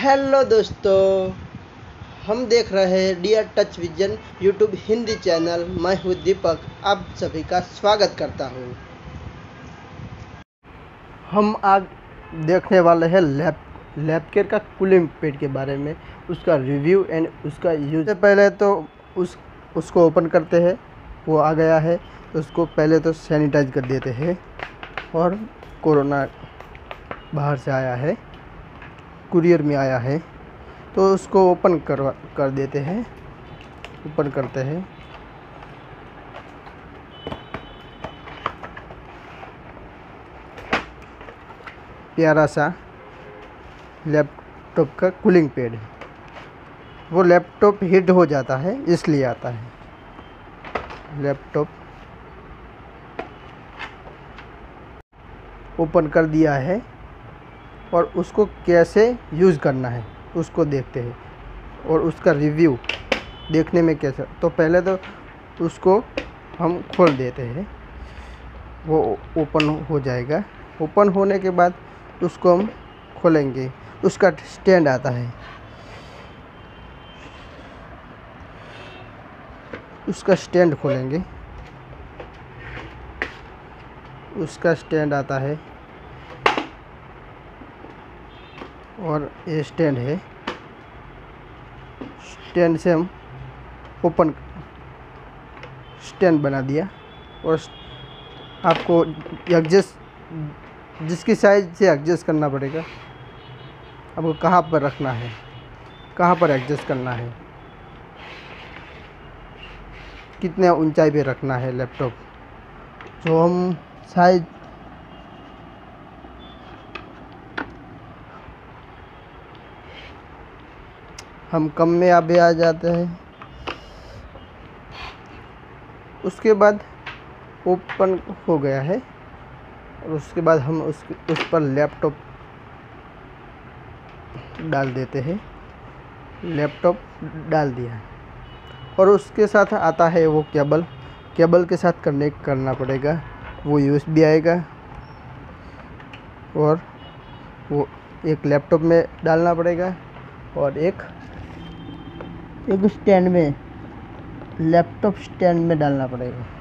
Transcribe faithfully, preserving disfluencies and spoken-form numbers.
Hello दोस्तों, हम देख रहे हैं dear touch vision YouTube Hindi channel. मैं हूँ दीपक, आप सभी का स्वागत करता हूँ। हम आज देखने वाले हैं लैप लैपकेयर का कूलिंग पैड के बारे में, उसका रिव्यू एंड उसका यूज। से पहले तो उस उसको ओपन करते हैं। वो आ गया है तो उसको पहले तो सैनिटाइज कर देते हैं। और कोरोना बाहर से आया है, कुरियर में आया है, तो उसको ओपन करवा कर देते हैं। ओपन करते हैं। प्यारा सा लैपटॉप का कूलिंग पैड। वो लैपटॉप हीट हो जाता है इसलिए आता है। लैपटॉप ओपन कर दिया है और उसको कैसे यूज़ करना है उसको देखते हैं और उसका रिव्यू देखने में कैसा। तो पहले तो उसको हम खोल देते हैं, वो ओपन हो जाएगा। ओपन होने के बाद उसको हम खोलेंगे। उसका स्टैंड आता है, उसका स्टैंड खोलेंगे। उसका स्टैंड आता है और ये स्टैंड है। स्टैंड से हम ओपन स्टैंड बना दिया। और आपको एडजस्ट जिसकी साइज से एडजस्ट करना पड़ेगा। आपको कहाँ पर रखना है, कहाँ पर एडजस्ट करना है, कितने ऊंचाई पे रखना है लैपटॉप। जो हम साइज हम कम में अभी आ जाते हैं। उसके बाद ओपन हो गया है और उसके बाद हम उस उस पर लैपटॉप डाल देते हैं। लैपटॉप डाल दिया और उसके साथ आता है वो केबल। केबल के साथ कनेक्ट करना पड़ेगा। वो यूएसबी आएगा और वो एक लैपटॉप में डालना पड़ेगा और एक एक स्टैंड में, लैपटॉप स्टैंड में डालना पड़ेगा।